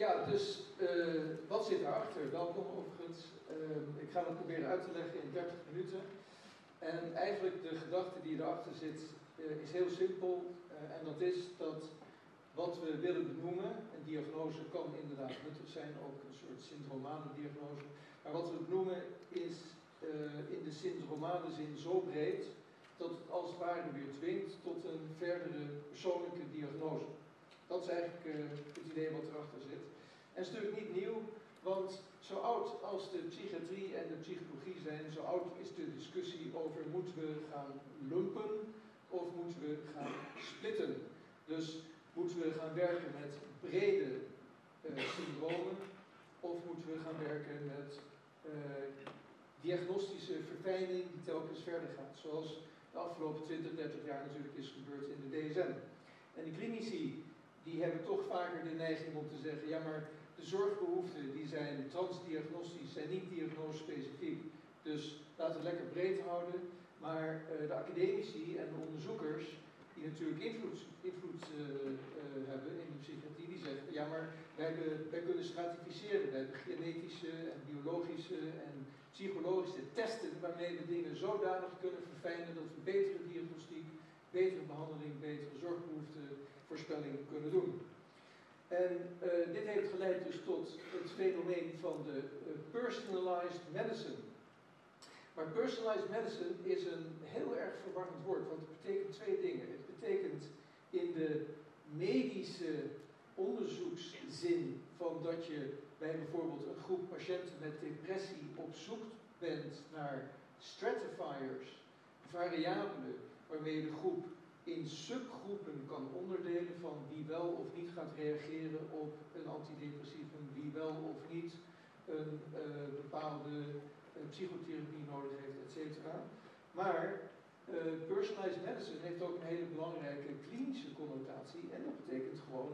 Ja, dus wat zit daarachter? Welkom overigens. Ik ga het proberen uit te leggen in 30 minuten. En eigenlijk de gedachte die erachter zit is heel simpel. En dat is dat wat we willen benoemen, een diagnose kan inderdaad nuttig zijn, ook een soort syndromale diagnose. Maar wat we benoemen is in de syndromale zin zo breed dat het als het ware weer dwingt tot een verdere persoonlijke diagnose. Dat is eigenlijk het idee wat erachter zit. En het is natuurlijk niet nieuw, want zo oud als de psychiatrie en de psychologie zijn, zo oud is de discussie over moeten we gaan lumpen of moeten we gaan splitten. Dus moeten we gaan werken met brede syndromen of moeten we gaan werken met diagnostische verfijning die telkens verder gaat. Zoals de afgelopen 20, 30 jaar natuurlijk is gebeurd in de DSM. En de klinici die hebben toch vaker de neiging om te zeggen, ja maar de zorgbehoeften die zijn transdiagnostisch, zijn niet diagnosespecifiek. Dus laten we het lekker breed houden. Maar de academici en de onderzoekers, die natuurlijk invloed hebben in de psychiatrie, die zeggen, ja maar wij kunnen stratificeren. Wij hebben genetische en biologische en psychologische testen waarmee we dingen zodanig kunnen verfijnen dat we betere diagnostiek, betere behandeling, betere zorgbehoeftevoorspelling kunnen doen. En dit heeft geleid dus tot het fenomeen van de personalized medicine. Maar personalized medicine is een heel erg verwarrend woord, want het betekent twee dingen. Het betekent in de medische onderzoekszin van dat je bij bijvoorbeeld een groep patiënten met depressie op zoek bent naar stratifiers, variabelen, waarmee je de groep in subgroepen kan onderdelen van wie wel of niet gaat reageren op een antidepressivum, wie wel of niet een bepaalde psychotherapie nodig heeft, etc. Maar personalized medicine heeft ook een hele belangrijke klinische connotatie en dat betekent gewoon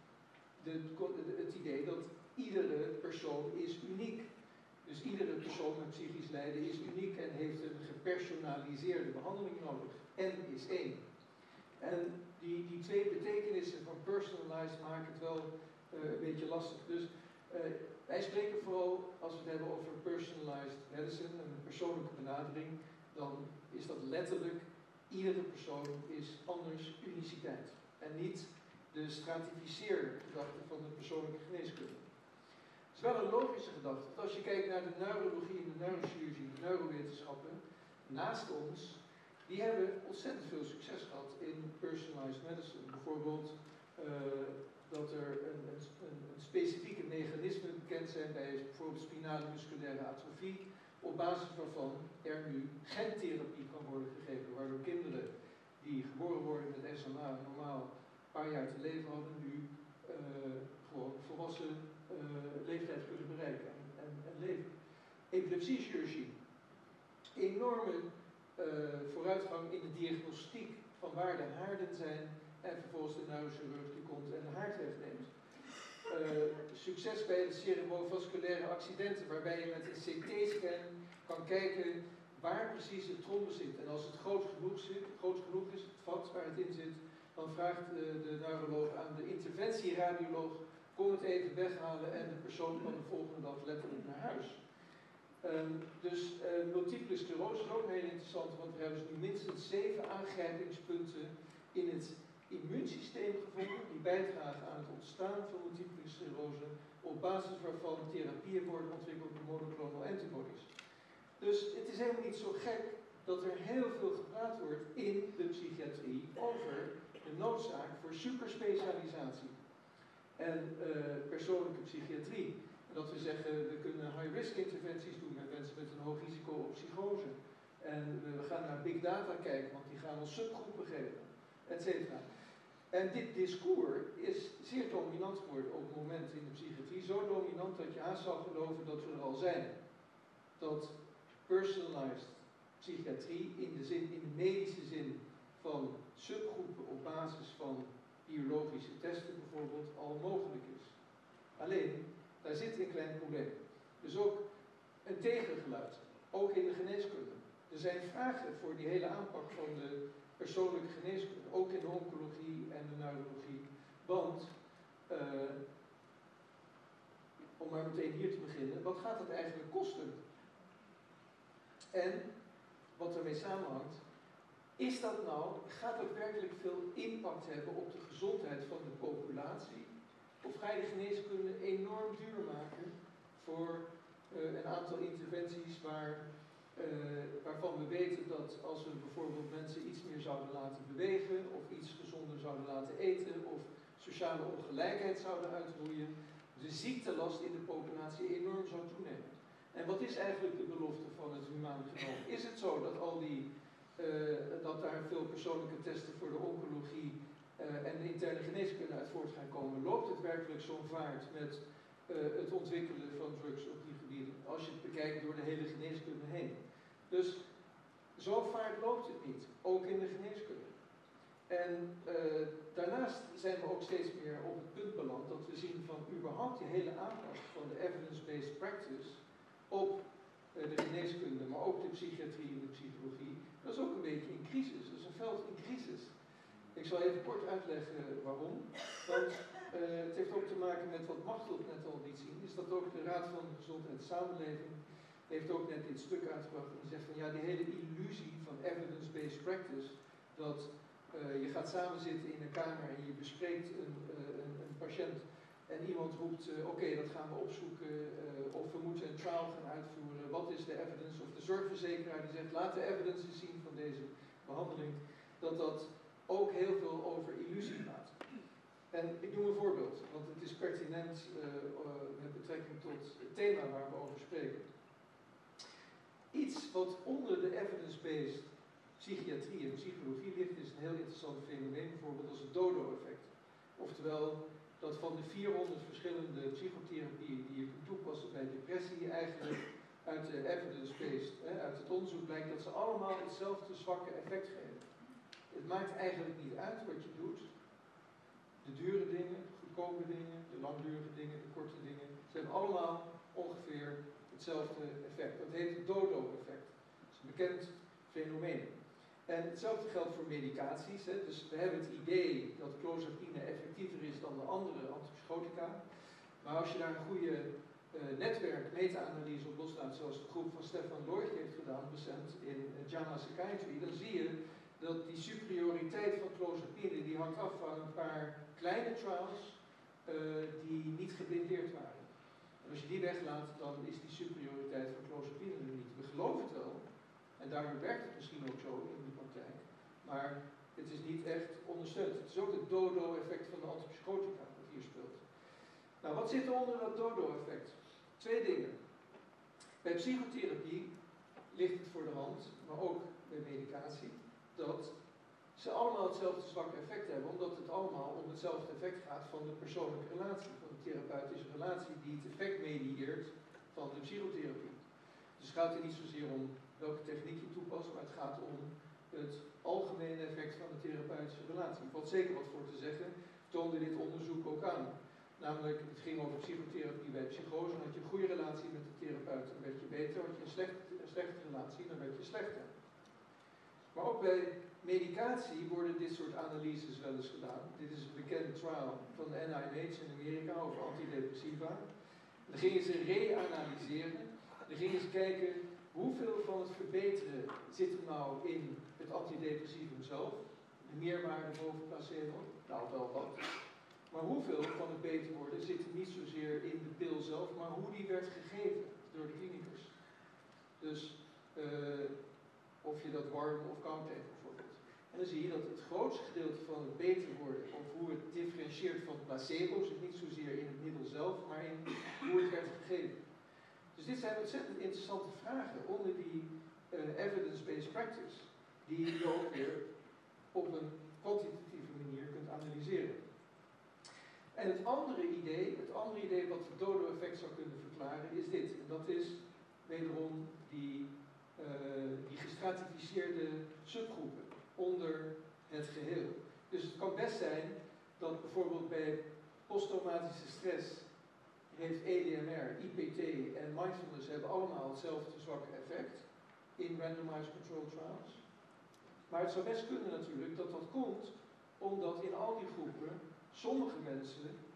het idee dat iedere persoon is uniek. Dus iedere persoon met psychisch lijden is uniek en heeft een gepersonaliseerde behandeling nodig. N is 1. En die twee betekenissen van personalized maken het wel een beetje lastig. Dus wij spreken vooral, als we het hebben over personalized medicine, een persoonlijke benadering, dan is dat letterlijk, iedere persoon is anders, uniciteit. En niet de stratificeergedachte van de persoonlijke geneeskunde. Het is wel een logische gedachte, want als je kijkt naar de neurologie en de neurochirurgie, de neurowetenschappen, naast ons, die hebben ontzettend veel succes gehad in personalized medicine. Bijvoorbeeld dat er een specifieke mechanisme bekend zijn bij bijvoorbeeld spinale musculaire atrofie, op basis waarvan er nu gentherapie kan worden gegeven, waardoor kinderen die geboren worden met SMA normaal een paar jaar te leven hadden, nu gewoon volwassen leeftijd kunnen bereiken en leven. Epilepsiechirurgie. Enorme vooruitgang in de diagnostiek van waar de haarden zijn en vervolgens de neurochirurg die komt en de haard wegneemt. Succes bij de cerebrovasculaire accidenten waarbij je met een CT-scan kan kijken waar precies het trombe zit. En als het groot genoeg is, het vat waar het in zit, dan vraagt de neuroloog aan de interventieradioloog, kom het even weghalen en de persoon kan de volgende dag letterlijk naar huis. Dus multiple sclerose is ook een hele interessante, want we hebben dus nu minstens 7 aangrijpingspunten in het immuunsysteem gevonden die bijdragen aan het ontstaan van multiple sclerose, op basis waarvan therapieën worden ontwikkeld met monoclonal antibodies. Dus het is helemaal niet zo gek dat er heel veel gepraat wordt in de psychiatrie over de noodzaak voor superspecialisatie en persoonlijke psychiatrie. Dat we zeggen, we kunnen high-risk interventies doen met mensen met een hoog risico op psychose. En we gaan naar big data kijken, want die gaan ons subgroepen geven, et cetera. En dit discours is zeer dominant geworden op het moment in de psychiatrie. Zo dominant dat je haast zou geloven dat we er al zijn. Dat personalized psychiatrie in de medische zin van subgroepen op basis van biologische testen bijvoorbeeld al mogelijk is. Alleen, daar zit een klein probleem. Dus ook een tegengeluid, ook in de geneeskunde. Er zijn vragen voor die hele aanpak van de persoonlijke geneeskunde, ook in de oncologie en de neurologie. Want om maar meteen hier te beginnen, wat gaat dat eigenlijk kosten? En, wat ermee samenhangt, gaat dat werkelijk veel impact hebben op de gezondheid van de populatie? Of ga je de geneeskunde enorm duur maken voor een aantal interventies waarvan we weten dat als we bijvoorbeeld mensen iets meer zouden laten bewegen, of iets gezonder zouden laten eten, of sociale ongelijkheid zouden uitroeien, de ziektelast in de populatie enorm zou toenemen. En wat is eigenlijk de belofte van het humaan genoom? Is het zo dat dat daar veel persoonlijke testen voor de oncologie en de interne geneeskunde uit voort gaan komen? Loopt het werkelijk zo'n vaart met het ontwikkelen van drugs op die gebieden, als je het bekijkt door de hele geneeskunde heen? Dus zo vaart loopt het niet, ook in de geneeskunde. En daarnaast zijn we ook steeds meer op het punt beland dat we zien van überhaupt die hele aanpak van de evidence-based practice op de geneeskunde, maar ook de psychiatrie en de psychologie, dat is ook een beetje in crisis. Dat is een veld in crisis. Ik zal even kort uitleggen waarom. Want het heeft ook te maken met wat Machteld net al liet zien, is dat ook de Raad van Gezondheid en Samenleving heeft ook net dit stuk uitgebracht en die zegt van ja, die hele illusie van evidence-based practice, dat je gaat samenzitten in een kamer en je bespreekt een patiënt en iemand roept, oké, dat gaan we opzoeken, of we moeten een trial gaan uitvoeren, wat is de evidence, of de zorgverzekeraar die zegt, laat de evidence zien van deze behandeling, dat ook heel veel over illusie gaat. En ik noem een voorbeeld, want het is pertinent met betrekking tot het thema waar we over spreken. Iets wat onder de evidence-based psychiatrie en psychologie ligt, is een heel interessant fenomeen, bijvoorbeeld als het dodo-effect. Oftewel, dat van de 400 verschillende psychotherapieën die je kunt toepassen bij depressie, eigenlijk uit de evidence-based, uit het onderzoek blijkt dat ze allemaal hetzelfde zwakke effect geven. Het maakt eigenlijk niet uit wat je doet. De dure dingen, de goedkope dingen, de langdurige dingen, de korte dingen, ze hebben allemaal ongeveer hetzelfde effect. Dat heet het dodo-effect. Dat is een bekend fenomeen. En hetzelfde geldt voor medicaties. Dus we hebben het idee dat clozapine effectiever is dan de andere antipsychotica. Maar als je daar een goede netwerk meta-analyse op loslaat, zoals de groep van Stefan Lorch heeft gedaan recent in JAMA Psychiatry, dan zie je dat die superioriteit van clozapine die hangt af van een paar kleine trials die niet geblindeerd waren. En als je die weglaat, dan is die superioriteit van clozapine er niet. We geloven het wel, en daardoor werkt het misschien ook zo in de praktijk, maar het is niet echt ondersteund. Het is ook het dodo-effect van de antipsychotica dat hier speelt. Nou, wat zit er onder dat dodo-effect? Twee dingen. Bij psychotherapie ligt het voor de hand, maar ook bij medicatie, dat ze allemaal hetzelfde zwakke effect hebben, omdat het allemaal om hetzelfde effect gaat van de persoonlijke relatie, van de therapeutische relatie die het effect medieert van de psychotherapie. Dus het gaat er niet zozeer om welke techniek je toepast, maar het gaat om het algemene effect van de therapeutische relatie. Er valt zeker wat voor te zeggen, toonde dit onderzoek ook aan. Namelijk, het ging over psychotherapie bij psychose, dan had je een goede relatie met de therapeut, dan werd je beter, had je een slechte relatie, dan werd je slechter. Maar ook bij medicatie worden dit soort analyses wel eens gedaan. Dit is een bekend trial van de NIH in Amerika over antidepressiva. Dan gingen ze reanalyseren, dan gingen ze kijken hoeveel van het verbeteren zit er nou in het antidepressivum zelf, de meerwaarde boven placebo, nou wel wat. Maar hoeveel van het beter worden zit er niet zozeer in de pil zelf, maar hoe die werd gegeven door de klinicus. Dus of je dat warm of koud heeft bijvoorbeeld. En dan zie je dat het grootste gedeelte van het beter worden, of hoe het differentieert van placebo, zit niet zozeer in het middel zelf, maar in hoe het werd gegeven. Dus dit zijn ontzettend interessante vragen onder die evidence-based practice, die je ook weer op een kwantitatieve manier kunt analyseren. En het andere idee wat het dodo-effect zou kunnen verklaren, is dit. En dat is wederom die gestratificeerde subgroepen onder het geheel. Dus het kan best zijn dat bijvoorbeeld bij posttraumatische stress heeft EDMR, IPT en mindfulness hebben allemaal hetzelfde zwakke effect in randomized controlled trials. Maar het zou best kunnen natuurlijk dat dat komt omdat in al die groepen sommige mensen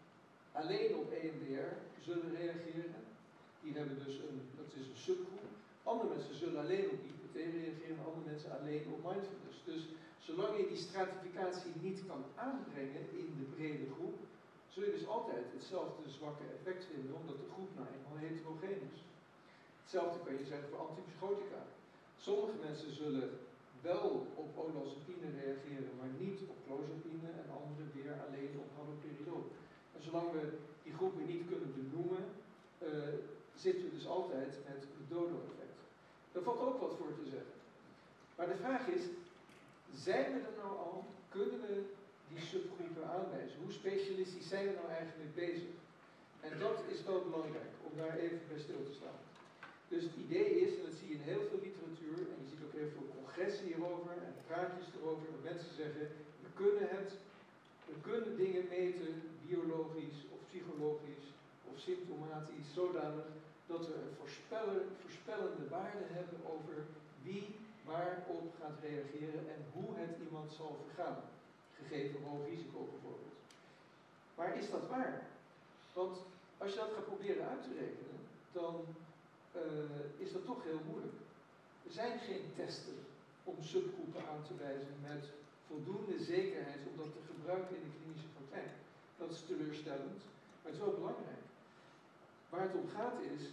alleen op EMDR zullen reageren. Die hebben dus dat is een subgroep. Andere mensen zullen alleen op IPT reageren, andere mensen alleen op mindfulness. Dus zolang je die stratificatie niet kan aanbrengen in de brede groep, zul je dus altijd hetzelfde zwakke effect vinden, omdat de groep nou eenmaal heterogeen is. Hetzelfde kan je zeggen voor antipsychotica. Sommige mensen zullen wel op olanzapine reageren, maar niet op clozapine en anderen weer alleen op haloperidol. En zolang we die groepen niet kunnen benoemen, zitten we dus altijd met het dodo-effect. Daar valt ook wat voor te zeggen. Maar de vraag is, zijn we er nou al? Kunnen we die subgroepen aanwijzen? Hoe specialistisch zijn we nou eigenlijk bezig? En dat is wel belangrijk, om daar even bij stil te staan. Dus het idee is, en dat zie je in heel veel literatuur, en je ziet ook heel veel congressen hierover en praatjes erover, dat mensen zeggen, we kunnen dingen meten, biologisch of psychologisch of symptomatisch, zodanig dat we een voorspellende waarde hebben over wie waarop gaat reageren en hoe het iemand zal vergaan, gegeven hoog risico bijvoorbeeld. Maar is dat waar? Want als je dat gaat proberen uit te rekenen, dan is dat toch heel moeilijk. Er zijn geen testen om subgroepen aan te wijzen met voldoende zekerheid om dat te gebruiken in de klinische praktijk. Dat is teleurstellend, maar het is wel belangrijk. Waar het om gaat is,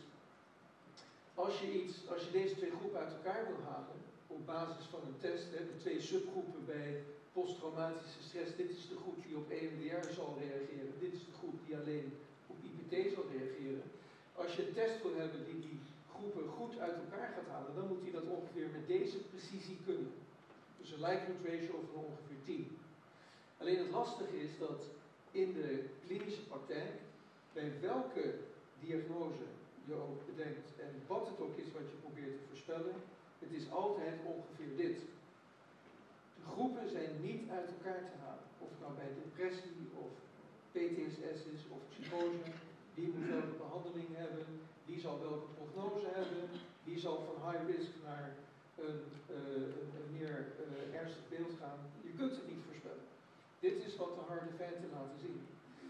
als je deze twee groepen uit elkaar wil halen, op basis van een test, de twee subgroepen bij posttraumatische stress, dit is de groep die op EMDR zal reageren, dit is de groep die alleen op IPT zal reageren. Als je een test wil hebben die die groepen goed uit elkaar gaat halen, dan moet hij dat ongeveer met deze precisie kunnen. Dus een likelihood ratio van ongeveer 10. Alleen het lastige is dat in de klinische praktijk, bij welke diagnose je ook bedenkt en wat het ook is wat je probeert te voorspellen, het is altijd ongeveer dit. De groepen zijn niet uit elkaar te halen. Of het nou bij depressie of PTSS is of psychose, die moet welke behandeling hebben, die zal welke prognose hebben, die zal van high risk naar een meer ernstig beeld gaan. Je kunt het niet voorspellen. Dit is wat de harde feiten laten zien.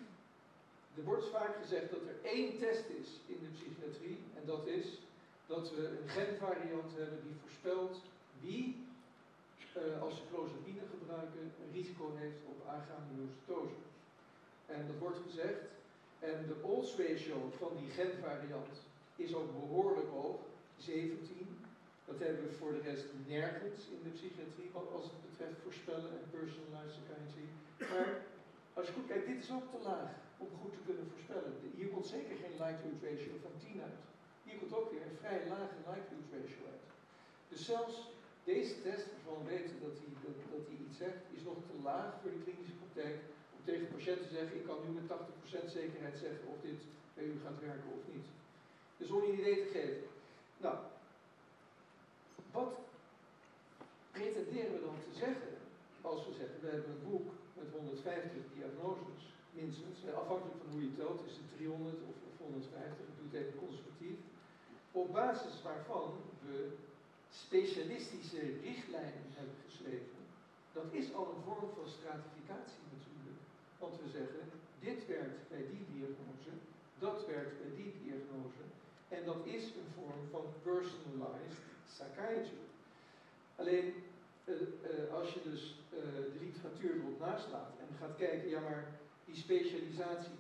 Er wordt vaak gezegd dat er één test is in de psychiatrie, en dat is dat we een genvariant hebben die voorspelt wie, als ze clozapine gebruiken, een risico heeft op agranulocytose. En dat wordt gezegd, en de odds ratio van die genvariant is ook behoorlijk hoog, 17. Dat hebben we voor de rest nergens in de psychiatrie, als het betreft voorspellen en personalized psychiatry. Maar als je goed kijkt, dit is ook te laag om goed te kunnen voorspellen. Hier komt zeker geen likelihood ratio van 10 uit. Hier komt ook weer een vrij lage likelihood ratio uit. Dus zelfs deze test, waarvan we weten dat hij iets zegt, is nog te laag voor de klinische praktijk om tegen patiënten te zeggen, ik kan nu met 80% zekerheid zeggen of dit bij u gaat werken of niet. Dus om je een idee te geven. Nou, wat pretenderen we dan te zeggen als we zeggen, we hebben een boek met 150 diagnoses, minstens, afhankelijk van hoe je telt, is het 300 of 150, ik doe het even conservatief, op basis waarvan we specialistische richtlijnen hebben geschreven. Dat is al een vorm van stratificatie natuurlijk, want we zeggen, dit werkt bij die diagnose, dat werkt bij die diagnose, en dat is een vorm van personalized psychiatry. Alleen, als je dus de literatuur erop naslaat en gaat kijken, ja maar die specialisatie,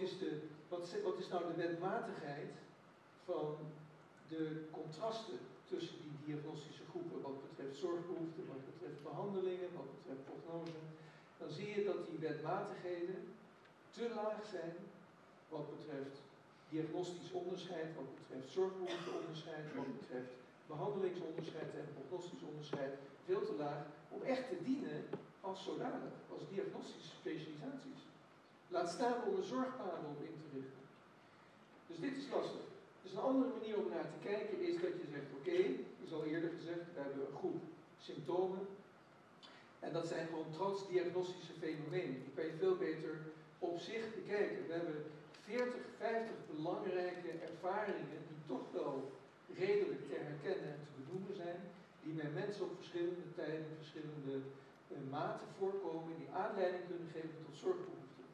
wat is nou de wetmatigheid van de contrasten tussen die diagnostische groepen, wat betreft zorgbehoeften, wat betreft behandelingen, wat betreft prognose, dan zie je dat die wetmatigheden te laag zijn wat betreft diagnostisch onderscheid, wat betreft zorgbehoefteonderscheid, wat betreft behandelingsonderscheid en prognostisch onderscheid, veel te laag om echt te dienen als zodanig, als diagnostische specialisaties. Laat staan om een zorgpaden op in te richten. Dus dit is lastig. Dus een andere manier om naar te kijken is dat je zegt, oké, is al eerder gezegd, we hebben een groep symptomen. En dat zijn gewoon transdiagnostische fenomenen. Die kan je veel beter op zich bekijken. We hebben 40, 50 belangrijke ervaringen die toch wel redelijk te herkennen en te benoemen zijn. Die bij mensen op verschillende tijden, verschillende maten voorkomen. Die aanleiding kunnen geven tot zorgbehoeften.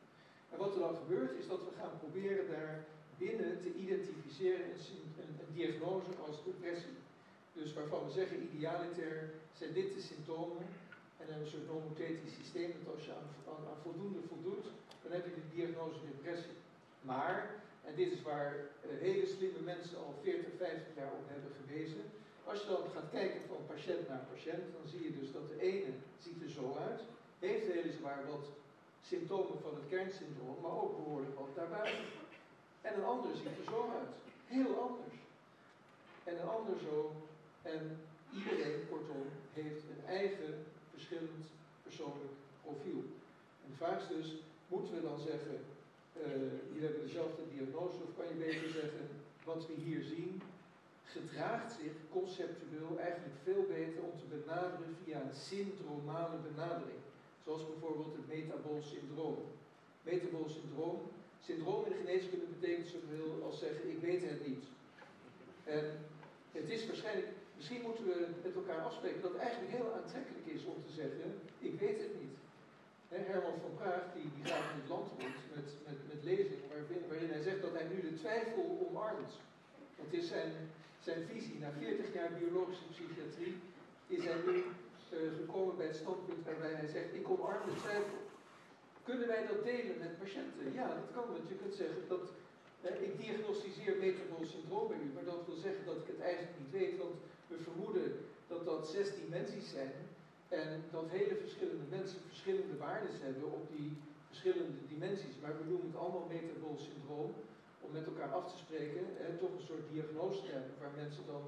En wat er dan gebeurt is dat we gaan proberen daar binnen te identificeren een diagnose als depressie. Dus waarvan we zeggen idealiter zijn dit de symptomen en een soort nomothetisch systeem dat als je aan voldoende voldoet, dan heb je de diagnose depressie. Maar, en dit is waar hele slimme mensen al 40, 50 jaar op hebben gewezen, als je dan gaat kijken van patiënt naar patiënt, dan zie je dus dat de ene ziet er zo uit, heeft weliswaar wat symptomen van het kernsyndroom, maar ook behoorlijk wat daarbuiten. En een ander ziet er zo uit. Heel anders. En een ander zo. En iedereen, kortom, heeft een eigen verschillend persoonlijk profiel. En de vraag is dus, moeten we dan zeggen, jullie hebben dezelfde diagnose, of kan je beter zeggen, wat we hier zien, gedraagt zich conceptueel eigenlijk veel beter om te benaderen via een syndromale benadering. Zoals bijvoorbeeld het metabool syndroom. Metabool syndroom in de geneeskunde betekent zoveel als zeggen, ik weet het niet. En het is waarschijnlijk, misschien moeten we met elkaar afspreken dat het eigenlijk heel aantrekkelijk is om te zeggen, ik weet het niet. Herman van Praag die gaat in het land rond met lezingen waarin hij zegt dat hij nu de twijfel omarmt. Dat is zijn visie. Na 40 jaar biologische psychiatrie is hij nu gekomen bij het standpunt waarbij hij zegt, ik omarm de twijfel. Kunnen wij dat delen met patiënten? Ja, dat kan, want je kunt zeggen dat ik diagnosticeer metabool syndroom bij u, maar dat wil zeggen dat ik het eigenlijk niet weet, want we vermoeden dat dat 6 dimensies zijn en dat hele verschillende mensen verschillende waarden hebben op die verschillende dimensies. Maar we noemen het allemaal metabool syndroom om met elkaar af te spreken, toch een soort diagnose te hebben waar mensen dan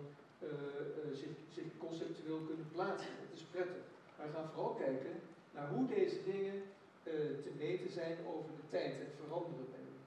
zich conceptueel kunnen plaatsen. Dat is prettig. Maar we gaan vooral kijken naar hoe deze dingen te meten zijn over de tijd en veranderen bij u.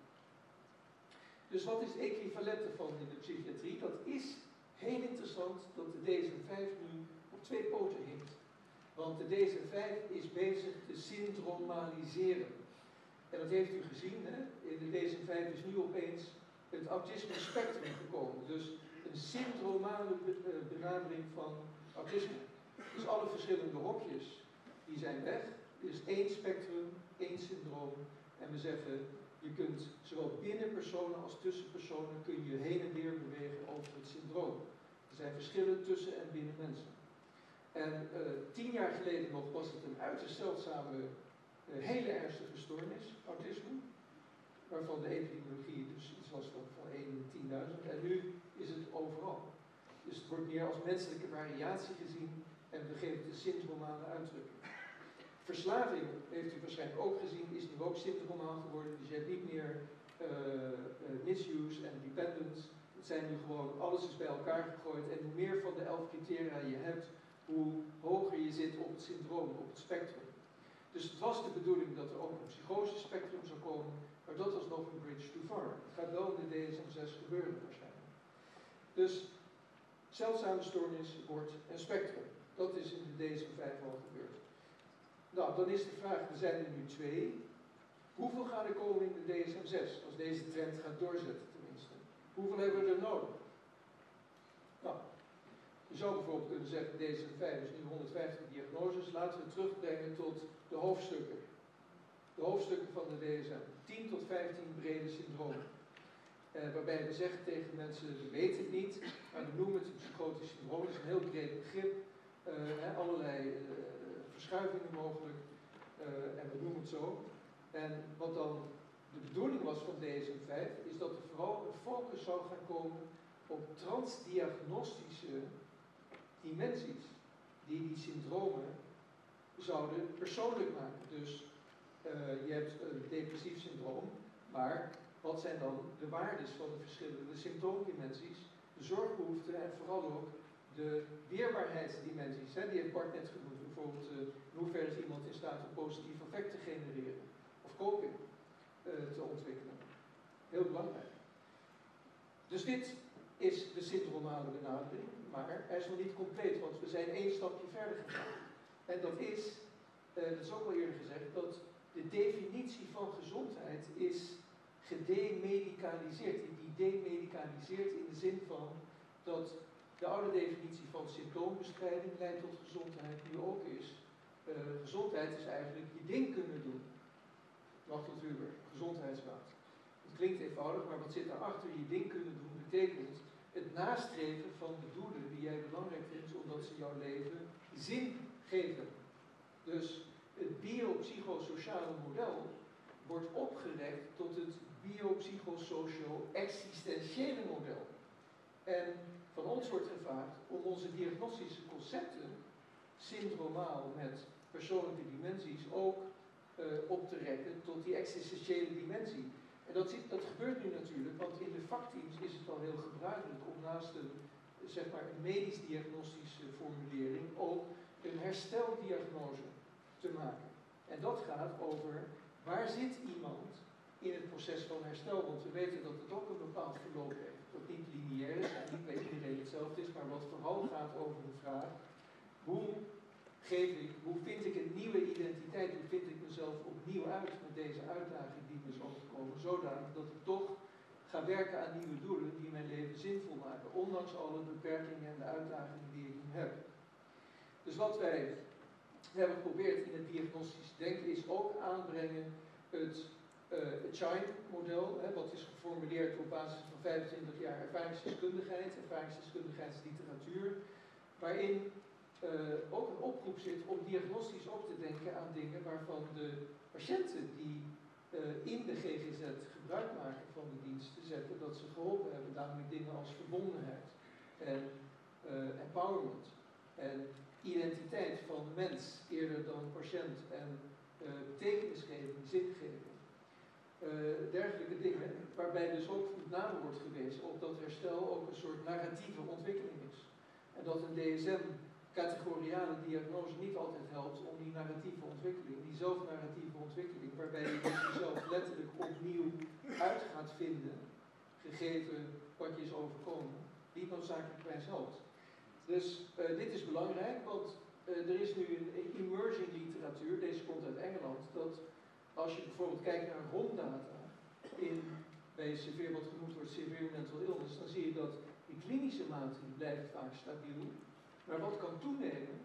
Dus wat is het equivalent ervan in de psychiatrie? Dat is heel interessant dat de DSM-5 nu op 2 poten hinkt. Want de DSM-5 is bezig te syndromaliseren. En dat heeft u gezien, hè? In de DSM-5 is nu opeens het autisme spectrum gekomen. Dus een syndromale benadering van autisme. Dus alle verschillende hokjes, die zijn weg. Er is 1 spectrum, 1 syndroom. En we zeggen, je kunt zowel binnen personen als tussen personen kun je heen en weer bewegen over het syndroom. Er zijn verschillen tussen en binnen mensen. En 10 jaar geleden nog was het een uiterst zeldzame, hele ernstige stoornis, autisme. Waarvan de epidemiologie dus iets was van 1 in 10.000. En nu is het overal. Dus het wordt meer als menselijke variatie gezien en we geven het een syndromale uitdrukking. Verslaving, heeft u waarschijnlijk ook gezien, is nu ook syndromaal geworden. Dus je hebt niet meer misuse en dependence. Het zijn nu gewoon, alles is bij elkaar gegooid. En hoe meer van de 11 criteria je hebt, hoe hoger je zit op het syndroom, op het spectrum. Dus het was de bedoeling dat er ook een psychose spectrum zou komen, maar dat was nog een bridge too far. Het gaat wel in de DSM-6 gebeuren waarschijnlijk. Dus zeldzame stoornis wordt een spectrum. Dat is in de DSM-5 al gebeurd. Nou, dan is de vraag, er zijn er nu 2. Hoeveel gaan er komen in de DSM-6, als deze trend gaat doorzetten tenminste? Hoeveel hebben we er nodig? Nou, je zou bijvoorbeeld kunnen zeggen, DSM-5 is nu 150 diagnoses, laten we terugbrengen tot de hoofdstukken. De hoofdstukken van de DSM. 10 tot 15 brede syndromen. Waarbij we zeggen tegen mensen, we weten het niet, maar we noemen het een psychotisch syndroom. Dat is een heel breed begrip. Allerlei verschuivingen mogelijk. En we noemen het zo. En wat dan de bedoeling was van DSM-5, is dat er vooral een focus zou gaan komen op transdiagnostische dimensies. Die syndromen zouden persoonlijk maken. Dus je hebt een depressief syndroom, maar wat zijn dan de waardes van de verschillende symptoomdimensies, de zorgbehoeften en vooral ook de weerbaarheidsdimensies. Die heeft Bart net genoemd. Bijvoorbeeld, in hoeverre is iemand in staat om positief affect te genereren of coping te ontwikkelen. Heel belangrijk. Dus dit is de syndromale benadering, maar hij is nog niet compleet, want we zijn 1 stapje verder gegaan. En dat is ook al eerder gezegd, dat de definitie van gezondheid is gedemedicaliseerd. Die demedicaliseert in de zin van dat de oude definitie van symptoombestrijding leidt tot gezondheid nu ook is. Gezondheid is eigenlijk je ding kunnen doen. Wacht tot Huber. gezondheidsraad. Het klinkt eenvoudig, maar wat zit daarachter? Je ding kunnen doen betekent het nastreven van de doelen die jij belangrijk vindt, omdat ze jouw leven zin geven. Dus het biopsychosociale model wordt opgerekt tot het biopsychosocio-existentiële model. En van ons wordt gevraagd om onze diagnostische concepten, syndromaal met persoonlijke dimensies, ook op te rekken tot die existentiële dimensie. En dat gebeurt nu natuurlijk, want in de vakteams is het al heel gebruikelijk om naast een, zeg maar, een medisch-diagnostische formulering ook een hersteldiagnose te maken. En dat gaat over waar zit iemand in het proces van herstel, want we weten dat het ook een bepaald verloop heeft. Dat niet lineair is en niet bij iedereen hetzelfde is, maar wat vooral gaat over de vraag, hoe vind ik een nieuwe identiteit, hoe vind ik mezelf opnieuw uit met deze uitdaging die me is overkomen, zodanig dat ik toch ga werken aan nieuwe doelen die mijn leven zinvol maken, ondanks alle beperkingen en de uitdagingen die ik nu heb. Dus wat wij hebben geprobeerd in het diagnostisch denken is ook aanbrengen het CHIME-model, wat is geformuleerd op basis van 25 jaar ervaringsdeskundigheidsliteratuur, waarin ook een oproep zit om diagnostisch ook te denken aan dingen waarvan de patiënten die in de GGZ gebruik maken van de diensten zeggen dat ze geholpen hebben, namelijk dingen als verbondenheid en empowerment en identiteit van de mens eerder dan patiënt en betekenisgeving, zingeving. Dergelijke dingen, waarbij dus ook met name wordt gewezen op dat herstel ook een soort narratieve ontwikkeling is. En dat een DSM-categoriale diagnose niet altijd helpt om die narratieve ontwikkeling, die zelfnarratieve ontwikkeling, waarbij je dus jezelf letterlijk opnieuw uit gaat vinden, gegeven wat je is overkomen, niet noodzakelijkwijs helpt. Dus dit is belangrijk, want er is nu een emerging literatuur, deze komt uit Engeland, dat als je bijvoorbeeld kijkt naar ROM-data bij severe, wat genoemd wordt severe mental illness, dan zie je dat die klinische maten blijven vaak stabiel. Maar wat kan toenemen,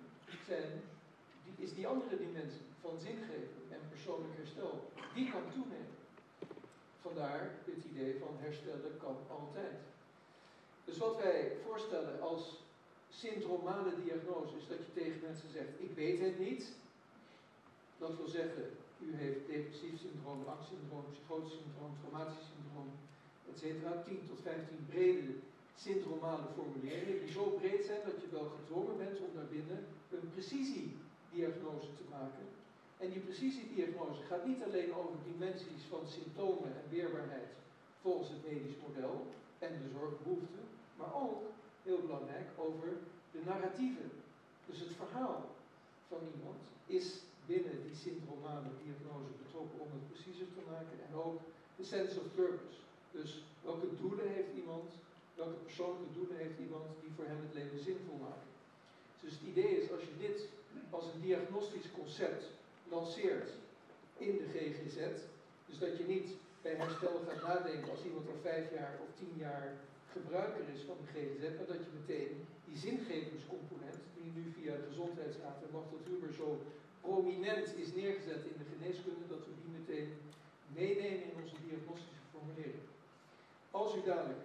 is die andere dimensie van zingeving en persoonlijk herstel. Die kan toenemen. Vandaar het idee van herstellen kan altijd. Dus wat wij voorstellen als syndromale diagnose is dat je tegen mensen zegt, ik weet het niet. Dat wil zeggen, u heeft depressief syndroom, angstsyndroom, psychotisch syndroom, traumatisch syndroom, etc. 10 tot 15 brede syndromale formuleringen die zo breed zijn dat je wel gedwongen bent om daarbinnen een precisiediagnose te maken. En die precisiediagnose gaat niet alleen over dimensies van symptomen en weerbaarheid volgens het medisch model en de zorgbehoeften, maar ook, heel belangrijk, over de narratieven. Dus het verhaal van iemand is binnen die syndromale diagnose betrokken om het preciezer te maken en ook de sense of purpose. Dus welke doelen heeft iemand, welke persoonlijke doelen heeft iemand die voor hem het leven zinvol maken. Dus het idee is, als je dit als een diagnostisch concept lanceert in de GGZ, dus dat je niet bij herstel gaat nadenken als iemand al 5 jaar of 10 jaar gebruiker is van de GGZ, maar dat je meteen die zingevingscomponent, die nu via de Gezondheidsraad en Machteld Huber zo prominent is neergezet in de geneeskunde, dat we die meteen meenemen in onze diagnostische formulering. Als u dadelijk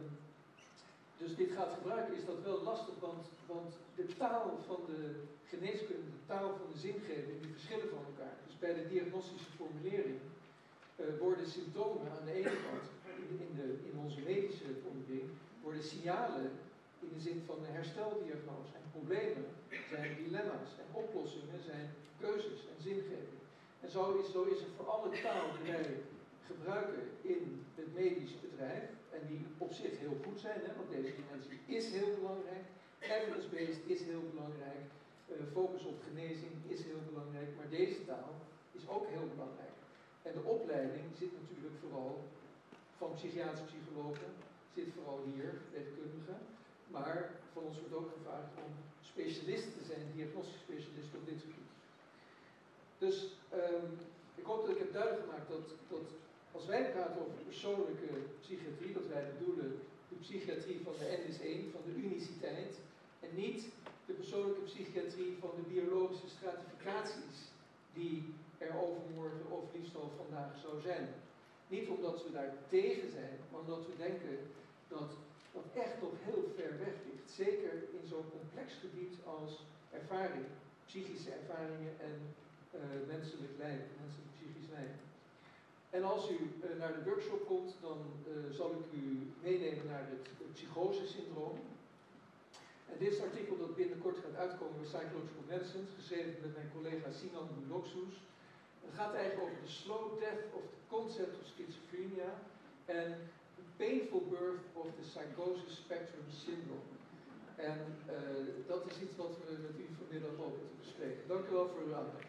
dus dit gaat gebruiken, is dat wel lastig, want de taal van de geneeskunde, de taal van de zingeving, die verschillen van elkaar. Dus bij de diagnostische formulering worden symptomen aan de ene kant, in onze medische formulering, worden signalen in de zin van de hersteldiagnose. En problemen zijn dilemma's en oplossingen zijn keuzes en zingeving. En zo is er voor alle taal die wij gebruiken in het medisch bedrijf, en die op zich heel goed zijn, want deze dimensie is heel belangrijk, evidence-based is heel belangrijk, focus op genezing is heel belangrijk, maar deze taal is ook heel belangrijk. En de opleiding zit natuurlijk vooral van psychiatrische psychologen, zit vooral hier, verpleegkundigen, maar van ons wordt ook gevraagd om specialist te zijn, diagnostisch specialist op dit gebied. Dus ik hoop dat ik heb duidelijk gemaakt dat als wij praten over persoonlijke psychiatrie, dat wij bedoelen de psychiatrie van de N-1, van de uniciteit, en niet de persoonlijke psychiatrie van de biologische stratificaties die er overmorgen of liefst al vandaag zou zijn. Niet omdat we daar tegen zijn, maar omdat we denken dat dat echt nog heel ver weg ligt. Zeker in zo'n complex gebied als ervaring, psychische ervaringen en menselijk lijden, menselijk psychisch lijden. En als u naar de workshop komt, dan zal ik u meenemen naar het psychosesyndroom. En dit is het artikel dat binnenkort gaat uitkomen bij Psychological Medicine, geschreven met mijn collega Sinan Buloxus. Het gaat eigenlijk over de slow death of the concept of schizophrenia en the painful birth of the psychosis spectrum syndrome. En dat is iets wat we met u vanmiddag hopen te bespreken. Dank u wel voor uw aandacht.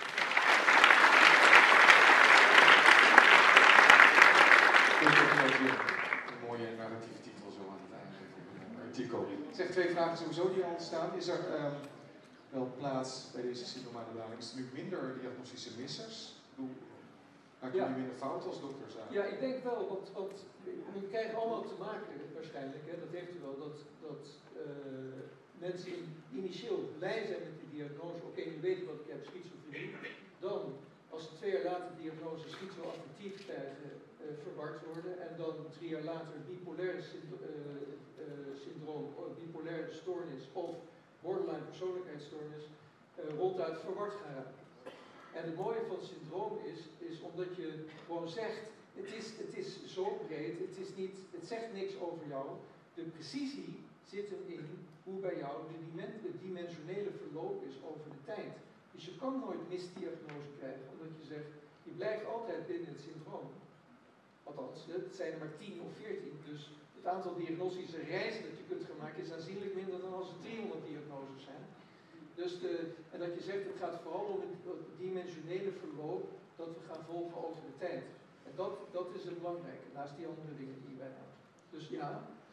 Een mooie narratieve titel zo aan het einde van het artikel. Ik zeg 2 vragen sowieso die al ontstaan. Is er wel plaats bij deze syndromale behandeling? Is er nu minder diagnostische missers? Maak je nu minder fouten als dokter? Ja, ik denk wel, want we krijgen allemaal te maken waarschijnlijk, hè, dat heeft u wel, dat mensen initieel blij zijn met de diagnose. Oké, nu weet ik wat ik heb, schizofrenie. Dan, als ze 2 jaar later de diagnose schizoaffectief krijgen, verward worden en dan 3 jaar later bipolaire syndroom, bipolaire stoornis of borderline persoonlijkheidsstoornis ronduit verward gaan raken. En het mooie van het syndroom is omdat je gewoon zegt, het is zo breed, het zegt niks over jou. De precisie zit hem in hoe bij jou de dimensionele verloop is over de tijd. Dus je kan nooit misdiagnose krijgen, omdat je zegt, je blijft altijd binnen het syndroom. Althans, het zijn er maar 10 of 14, dus het aantal diagnostische reizen dat je kunt gaan maken is aanzienlijk minder dan als er 300 diagnoses zijn. Dus en dat je zegt, het gaat vooral om het dimensionele verloop dat we gaan volgen over de tijd. En dat is het belangrijke, naast die andere dingen die je bijhoudt. Dus ja,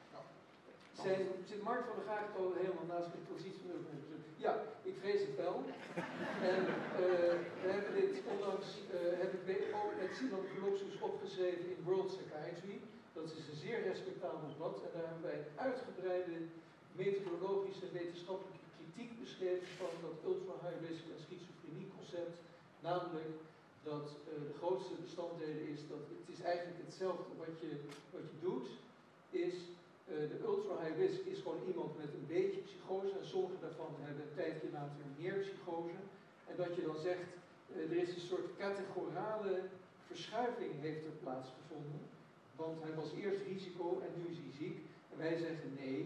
zit Mark van der Graag al helemaal naast me, ik wil iets van u. Ja, ik vrees het wel. En we hebben dit onlangs, heb ik ook met Sinan Buloxus opgeschreven in World Psychiatry. Dat is een zeer respectabel blad en daar hebben wij een uitgebreide methodologische en wetenschappelijke kritiek beschreven van dat ultra-high risk en schizofrenie concept. Namelijk dat de grootste bestanddelen is dat het is eigenlijk hetzelfde. Wat je doet is, de ultra-high risk is gewoon iemand met een beetje psychose en sommige daarvan hebben een tijdje later meer psychose. En dat je dan zegt, er is een soort categorale verschuiving heeft er plaatsgevonden. Want hij was eerst risico en nu is hij ziek. En wij zeggen nee,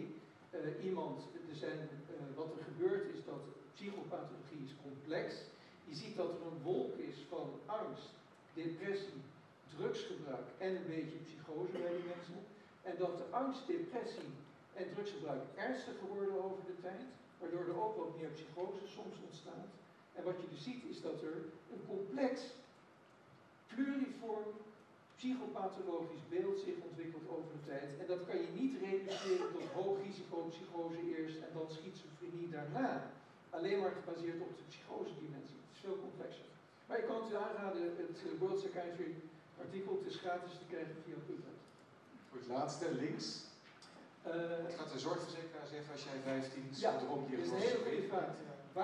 wat er gebeurt is dat psychopathologie is complex. Je ziet dat er een wolk is van angst, depressie, drugsgebruik en een beetje psychose bij die mensen. En dat de angst, depressie en drugsgebruik ernstiger worden over de tijd, waardoor er ook wat meer psychose soms ontstaat. En wat je dus ziet is dat er een complex, pluriform, psychopathologisch beeld zich ontwikkelt over de tijd. En dat kan je niet reduceren tot hoog risico psychose eerst en dan schizofrenie daarna. Alleen maar gebaseerd op de psychose-dimensie. Het is veel complexer. Maar ik kan het u aanraden, het World Psychiatry artikel, het is gratis te krijgen via PubMed. Voor het laatste, links. Wat gaat de zorgverzekeraar zeggen als jij 15 dat is een hele goede vraag.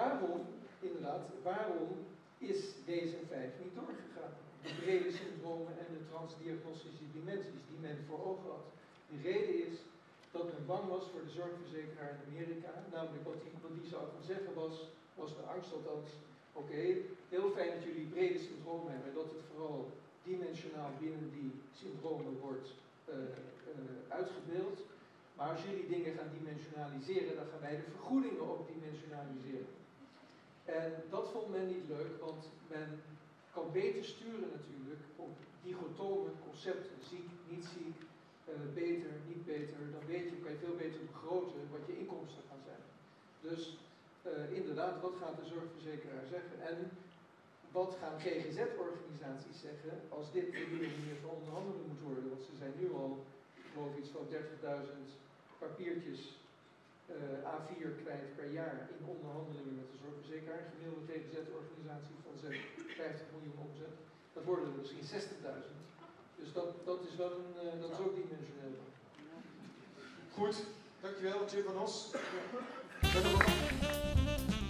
Waarom is DSM-5 niet doorgegaan? De brede syndromen en de transdiagnostische dimensies die men voor ogen had. De reden is dat men bang was voor de zorgverzekeraar in Amerika. Namelijk wat die zou gaan zeggen was de angst althans. Oké, heel fijn dat jullie brede syndromen hebben. Dat het vooral dimensionaal binnen die syndromen wordt uitgebeeld. Maar als jullie dingen gaan dimensionaliseren, dan gaan wij de vergoedingen ook dimensionaliseren. En dat vond men niet leuk, want men kan beter sturen natuurlijk op dichotome concepten. Ziek, niet ziek, beter, niet beter. Dan kan je veel beter begroten wat je inkomsten gaan zijn. Dus inderdaad, wat gaat de zorgverzekeraar zeggen? En wat gaan GGZ-organisaties zeggen als dit de nieuwe manier van onderhandelen moet worden? Want ze zijn nu al, ik geloof iets van 30.000 papiertjes A4 kwijt per jaar in onderhandelingen met de zorgverzekeraar. Een gemiddelde GGZ-organisatie van 50 miljoen omzet. Dat worden er misschien 60.000. Dus dat is wel dat is ook dimensioneel. Goed, dankjewel Jim van Os.